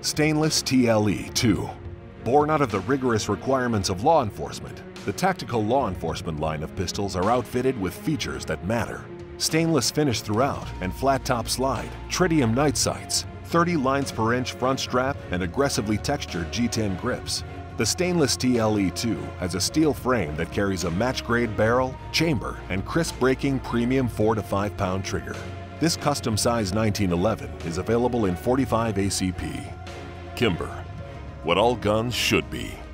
Stainless TLE-2. Born out of the rigorous requirements of law enforcement, the tactical law enforcement line of pistols are outfitted with features that matter. Stainless finish throughout and flat-top slide, tritium night sights, 30 lines per inch front strap, and aggressively textured G10 grips. The stainless TLE-2 has a steel frame that carries a match-grade barrel, chamber, and crisp-breaking premium 4 to 5 pound trigger. This custom size 1911 is available in .45 ACP. Kimber, what all guns should be.